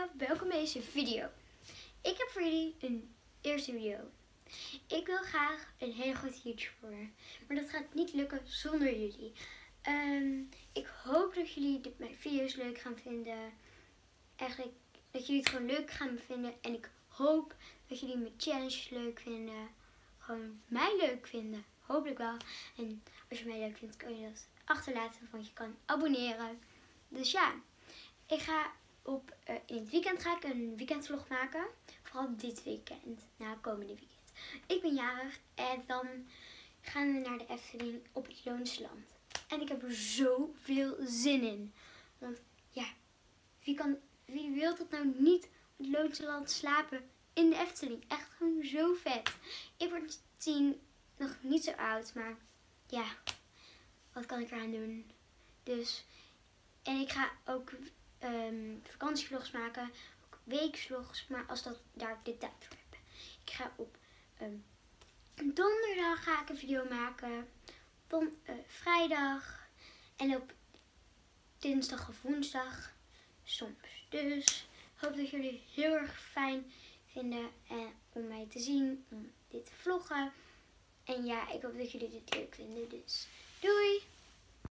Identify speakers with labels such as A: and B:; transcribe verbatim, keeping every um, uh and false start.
A: welkom bij deze video. Ik heb voor jullie een eerste video. Ik wil graag een hele grote YouTuber worden, maar dat gaat niet lukken zonder jullie. Um, ik hoop dat jullie dit, mijn video's leuk gaan vinden. Eigenlijk dat jullie het gewoon leuk gaan vinden. En ik hoop dat jullie mijn challenges leuk vinden. Gewoon mij leuk vinden. Hopelijk wel. En als je mij leuk vindt, kun je dat achterlaten, want je kan abonneren. Dus ja, ik ga op, uh, in het weekend ga ik een weekendvlog maken. Vooral dit weekend, na het komende weekend. Ik ben jarig en dan gaan we naar de Efteling op het Loonse Land. En ik heb er zoveel zin in. Want ja, wie, kan, wie wil dat nou niet op het Loonse Land slapen in de Efteling? Echt gewoon zo vet. Ik word tien, nog niet zo oud, maar ja, wat kan ik eraan doen? Dus, en ik ga ook um, vakantievlogs maken, ook weekvlogs, maar als dat daar de tijd voor heb. Ik ga op um, donderdag ga ik een video maken, dan uh, vrijdag en op dinsdag of woensdag soms. Dus ik hoop dat jullie heel erg fijn vinden en om mij te zien, om dit te vloggen. En ja, ik hoop dat jullie dit leuk vinden. Dus doei!